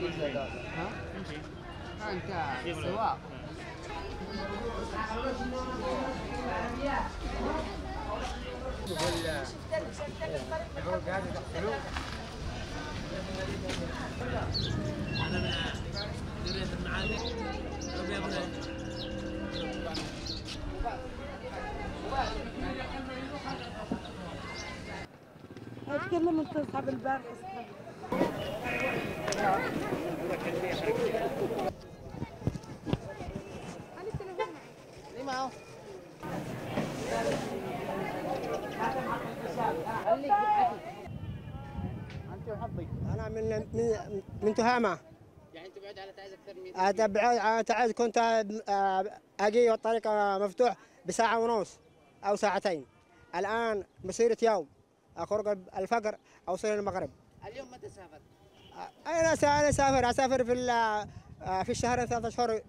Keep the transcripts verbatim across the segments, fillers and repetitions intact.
ها؟ انت سواق. هذا من ذرية المعادن اتكلم انت اصحاب البارح. معه أنا من من من تهامة. يعني انت بعد على تعز اكثر من أتبع على تعز كنت أجي والطريق مفتوح بساعة ونص أو ساعتين. الآن مسيرة يوم أخرج الفجر أوصل المغرب. اليوم متى سافرت؟ أنا أنا أسافر أسافر في في الشهر ثلاثة أشهر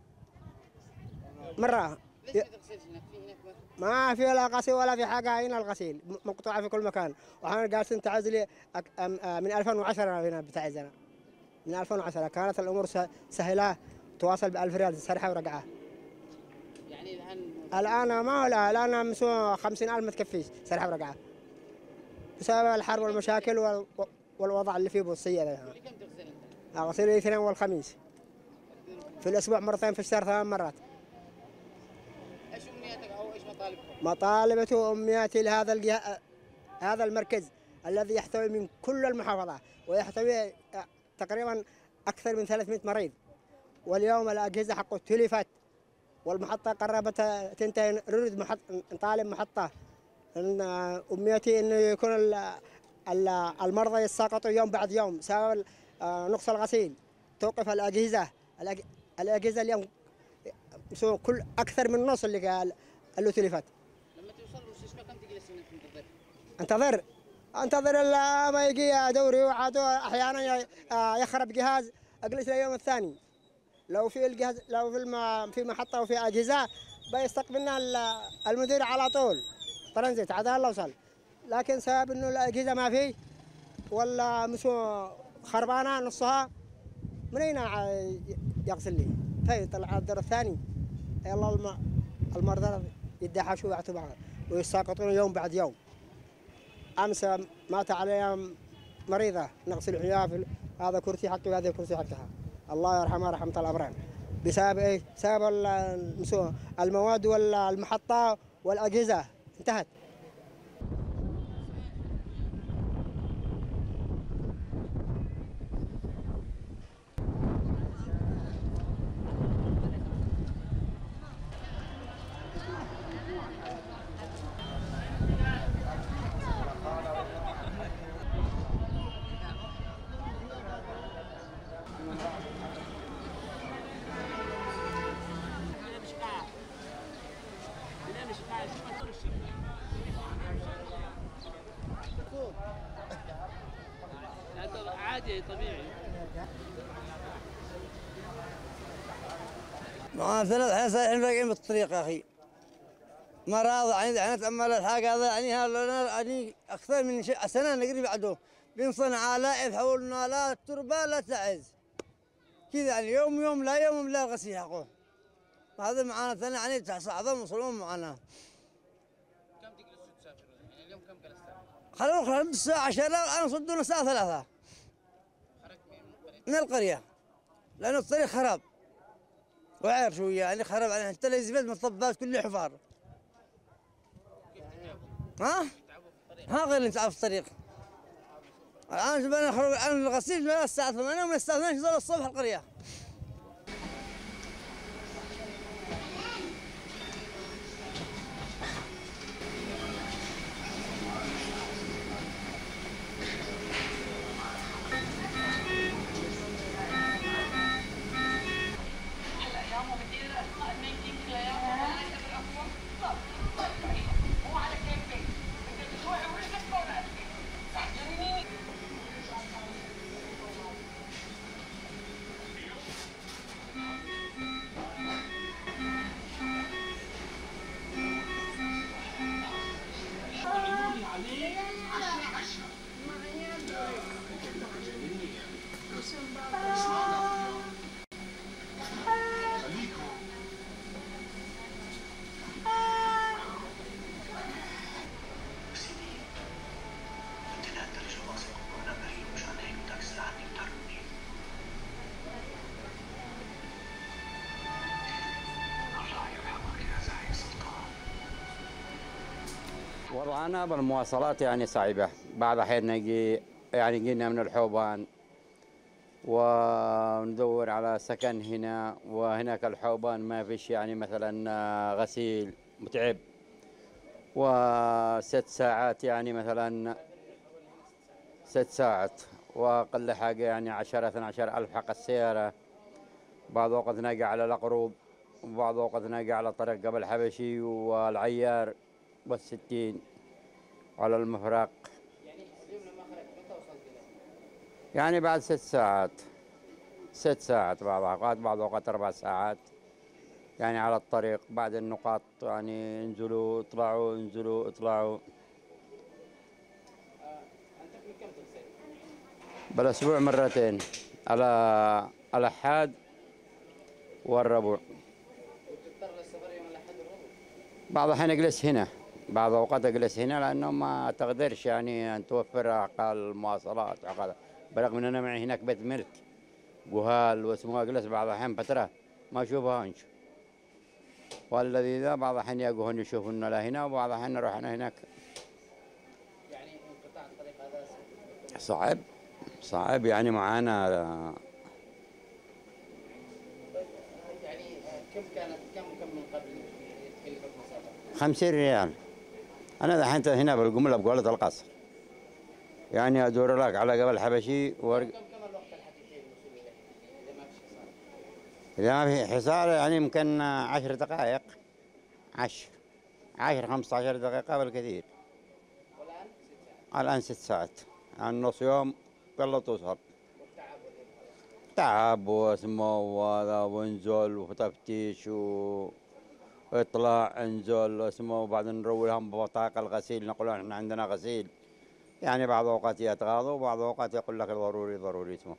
مرة. ليش ما تغسلش هناك؟ في هناك ما في لا غسيل ولا في حاجة، هنا الغسيل مقطوعة في كل مكان. وأنا جالسين تعزلي من ألفين وعشرة هنا بتعزنا. من ألفين وعشرة كانت الأمور سهلة، تواصل بألف ريال سرحة ورقعة. يعني الآن الآن ما هو لا الآن مسوى خمسين ألف ما تكفيش سرحة ورقعة بسبب الحرب والمشاكل وال... والوضع اللي فيه بوصية. كم تغسل أنت؟ أغسل الاثنين والخميس في الأسبوع مرتين، في الشهر ثمان مرات. ايش امنياتك او ايش مطالبكم؟ مطالبتي وامنياتي لهذا الجهة، هذا المركز الذي يحتوي من كل المحافظة ويحتوي تقريبا أكثر من ثلاثمئة مريض، واليوم الأجهزة حقه تلفت والمحطة قربت تنتهي. نريد محط... نطالب محطة. إن أمنيتي إنه يكون ال... ال... المرضى يتساقطوا يوم بعد يوم بسبب نقص الغسيل. توقف الأجهزة الأج... الأجهزة اليوم كل أكثر من نص اللي قال اللي تلفت. لما توصل المستشفى كم تجلس هناك تنتظر؟ انتظر انتظر ما يجي دوري، وعاد احيانا يخرب جهاز اجلس اليوم الثاني. لو في الجهاز لو في الم... في محطه وفي اجهزه بيستقبلنا المدير على طول ترانزيت عاد الله وصل. لكن سبب انه الاجهزه ما في ولا مش خربانه نصها، من اين يغسل لي؟ في طلع الدور الثاني يلا المرضى يدحشوا ويعطوا بعض ويساقطون يوم بعد يوم. امس مات عليها مريضه نغسل حياها، هذا كرسي حقي وهذا كرسي حقها، الله يرحمها رحمه الابرار. بسبب ايه؟ بسبب المواد والمحطه والاجهزه انتهت. عادي طبيعي. ما ثلاث حين الحين راجعين بالطريق يا اخي. ما راضي يعني يعني تأمل الحاجة هذا يعني هذا يعني أكثر من سنة نقري بعده بنصنع لا يحولنا لا التربة لا تعز كذا يعني يوم يوم لا يوم لا غسيل حقه. هذا معانا ثاني يعني تصعدون وصلون معنا. كم تجلسوا تسافروا؟ يعني اليوم كم جلست؟ خلونا خلونا الساعة عشرة الآن صدونا الساعة ثلاثة. خرجت من القرية؟ من القرية لأن الطريق خراب وعير شوية يعني خراب يعني حتى الزبد مطبات كل حفار. ها؟ ها غير نتعب في الطريق. الآن جبنا نخرج عن الغسيل من الساعة ثمانية ومن الساعة اثنين عشر الصبح القرية. وضعنا بالمواصلات يعني صعبة، بعض الأحيان نجي يعني جينا من الحوبان وندور على سكن هنا، وهناك الحوبان ما فيش يعني مثلا غسيل متعب، وست ساعات يعني مثلا ست ساعات وأقل حاجة يعني عشرة اثنا عشر ألف حق السيارة. بعض الوقت ناقع على الأقروب، وبعض الوقت ناقع على طريق قبل حبشي والعيار والستين على المفرق. يعني اليوم لما خرجت متى وصلت له؟ يعني بعد ست ساعات ست ساعات بعض الأوقات، بعض الأوقات أربع ساعات يعني على الطريق. بعد النقاط يعني انزلوا اطلعوا انزلوا اطلعوا. أنت من كم تغسل؟ بالأسبوع مرتين، على الأحد والربع. وتضطر للسفر يوم الأحد والربع؟ بعض الأحيان أجلس هنا، بعض الأوقات أجلس هنا لأنه ما تقدرش يعني أن توفر عقال المواصلات عقال، برغم أن أنا معي هناك بيت ملك جهال واسمه، أجلس بعض الأحيان فترة ما أشوفهنش، والذي ذا بعض الأحيان يجوهن يشوفون لا هنا، وبعض الأحيان نروح أنا هناك. يعني انقطاع الطريق هذا صعب صعب يعني معانا. يعني كم كانت كم كم من قبل يتكلفك مسافة؟ خمسين ريال. أنا دحين هنا بالجملة بقولة القصر، يعني أدور لك على قبل حبشي وارق... كم كم الوقت الحقيقي للوصول إليه إذا ما فيش حصار؟ إذا ما في حصار يعني يمكن عشر دقائق، عشر عشر خمسة عشر دقيقة بالكثير. والآن ست ساعات. الآن ست ساعات، يعني نص يوم قبل توصل. والتعب والإرهاق. تعب واسمه وهذا ونزول وتفتيش و... واطلاع انزل اسمه، وبعدين نروي لهم ببطاقة الغسيل، نقول لهم احنا عندنا غسيل. يعني بعض الأوقات يتغاضوا وبعض الأوقات يقول لك ضروري ضروري اسمه.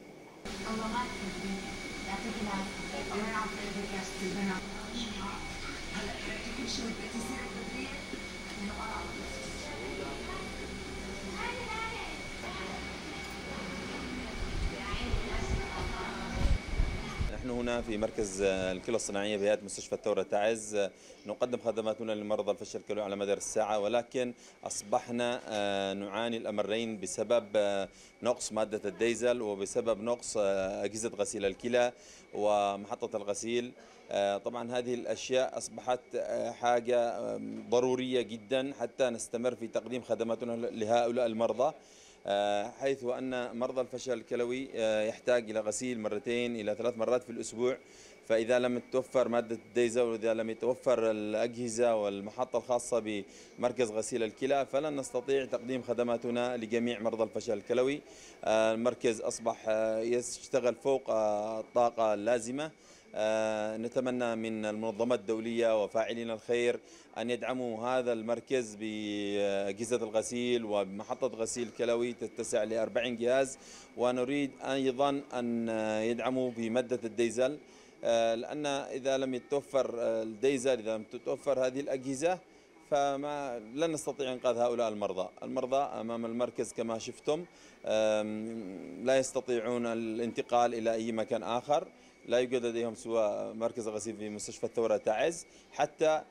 نحن هنا في مركز الكلى الصناعية بهيئة مستشفى الثورة تعز نقدم خدماتنا لمرضى الفشل الكلوي على مدار الساعة، ولكن أصبحنا نعاني الأمرين بسبب نقص مادة الديزل وبسبب نقص أجهزة غسيل الكلى ومحطة الغسيل. طبعا هذه الأشياء أصبحت حاجة ضرورية جدا حتى نستمر في تقديم خدماتنا لهؤلاء المرضى، حيث أن مرضى الفشل الكلوي يحتاج إلى غسيل مرتين إلى ثلاث مرات في الأسبوع. فإذا لم تتوفر مادة الديزل وإذا لم يتوفر الأجهزة والمحطة الخاصة بمركز غسيل الكلى فلن نستطيع تقديم خدماتنا لجميع مرضى الفشل الكلوي. المركز أصبح يشتغل فوق الطاقة اللازمة. نتمنى من المنظمات الدولية وفاعلين الخير أن يدعموا هذا المركز بأجهزة الغسيل ومحطة غسيل كلوي تتسع لأربعين جهاز، ونريد أيضا أن يدعموا بمادة الديزل، لأن إذا لم يتوفر الديزل إذا لم تتوفر هذه الأجهزة فما لن نستطيع إنقاذ هؤلاء المرضى. المرضى أمام المركز كما شفتم لا يستطيعون الانتقال إلى أي مكان آخر، لا يوجد لديهم سوى مركز غسيل في مستشفى الثورة تعز حتى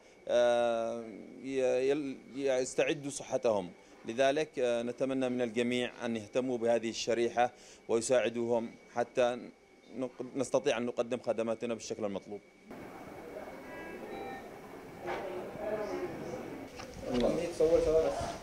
يستعدوا صحتهم. لذلك نتمنى من الجميع أن يهتموا بهذه الشريحة ويساعدوهم حتى نستطيع أن نقدم خدماتنا بالشكل المطلوب. تصور